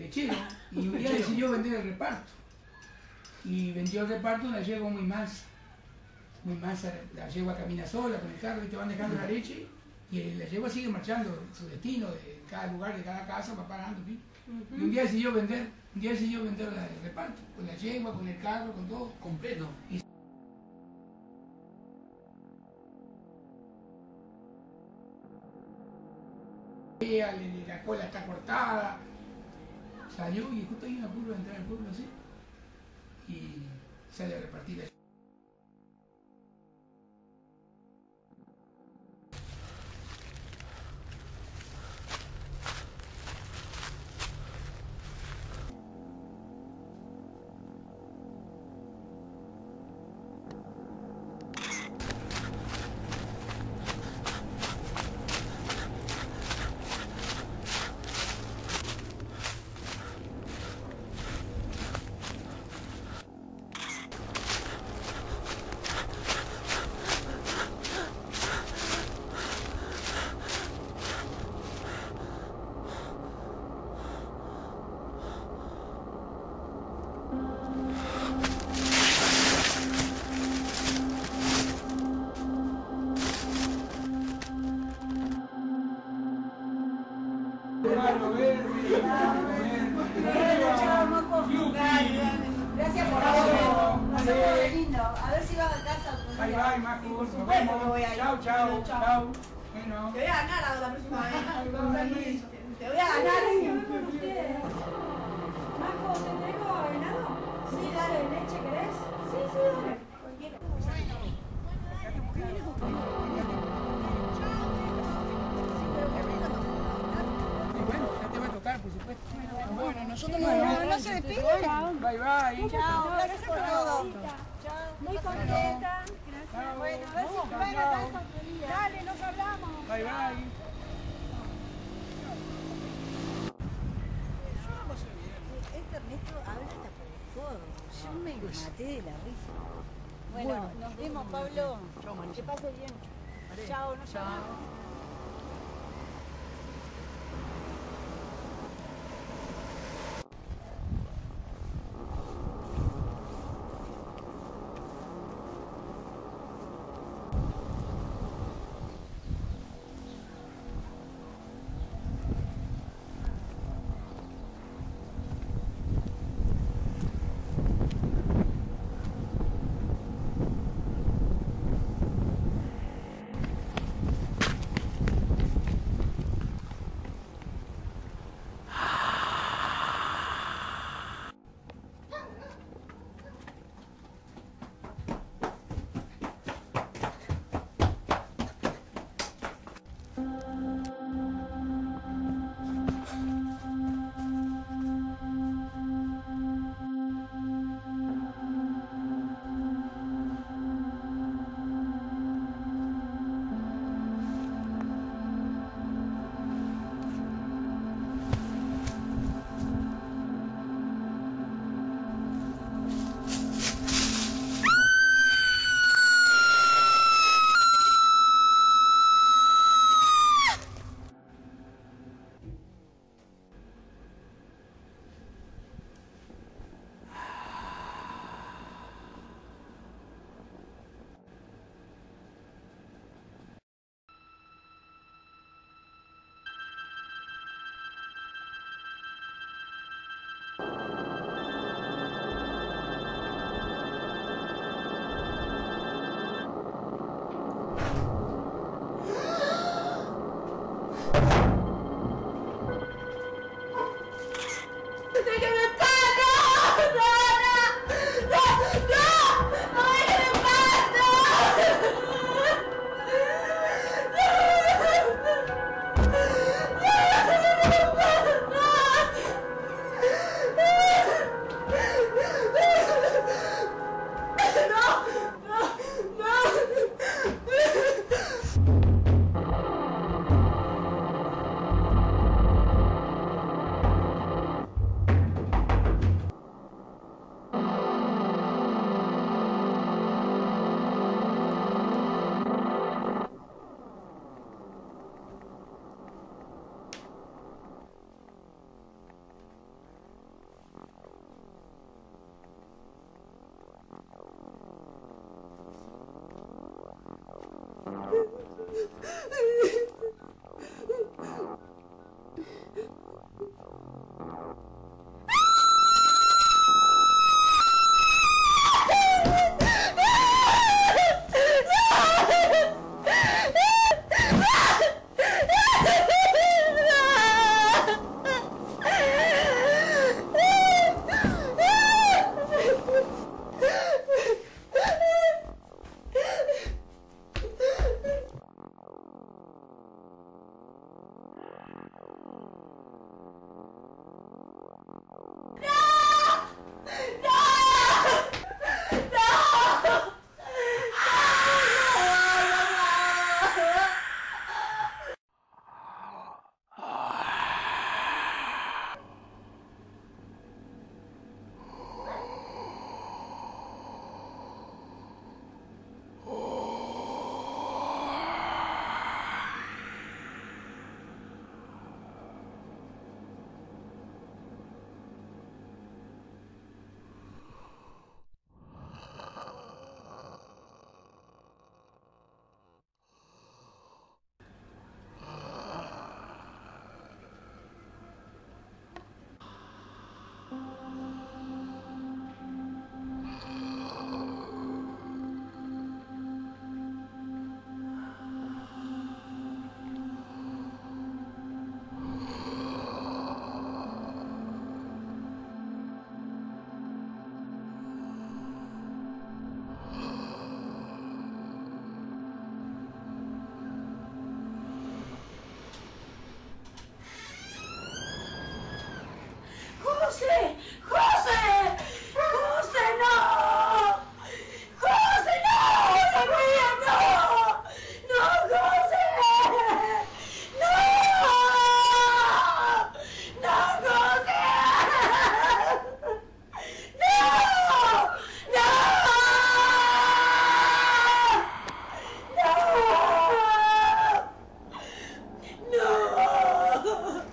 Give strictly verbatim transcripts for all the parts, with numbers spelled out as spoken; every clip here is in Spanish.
lechero, y un día decidió vender el reparto. Y vendió el reparto una yegua muy mansa. Muy mansa, la yegua camina sola con el carro y te van dejando la leche. Y la yegua sigue marchando su destino de cada lugar, de cada casa, va parando. ¿Sí? Uh-huh. Y un día decidió vender, un día decidió vender la, el reparto, con la yegua, con el carro, con todo. Completo. Y la cola está cortada. Salió y justo hay una curva de entrar al pueblo así. Y sale a repartir la Gracias por todo. Pasó muy lindo. A ver si vas a casa. Bye bye, Macu. Por supuesto que voy a ir. Chao, chao, chao. Bueno. Te voy a ganar ahora la próxima vez. Te voy a ganar. Majo, ¿te traigo venado? Sí, dale, leche, ¿querés? Sí, sí, dale. Cualquiera. Bueno, ya te va a tocar, por supuesto. Bueno, nosotros nos vamos. No se despiden. Bye bye. Chao, gracias por todo. Muy contenta. Gracias. Bueno, a ver si te van a dar esa. Dale, nos hablamos. Bye bye. Este Ernesto habla hasta por el codo. Yo me maté de la risa. Bueno, nos vemos, Pablo. Que pase bien. Chao, no chao. ¡José! ¡José! ¡José, no! ¡José, no! ¡Dios mío, no! ¡No, José! ¡No! ¡No, José! ¡No! ¡No! ¡No! ¡No!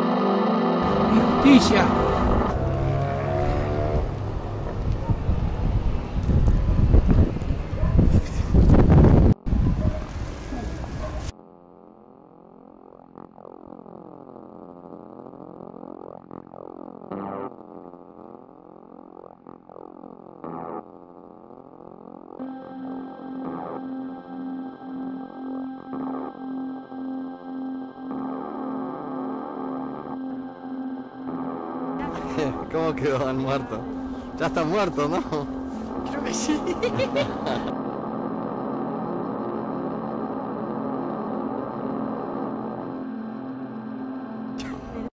Justicia. ¿Cómo quedó? Han muerto. Ya están muertos, ¿no? Creo que sí.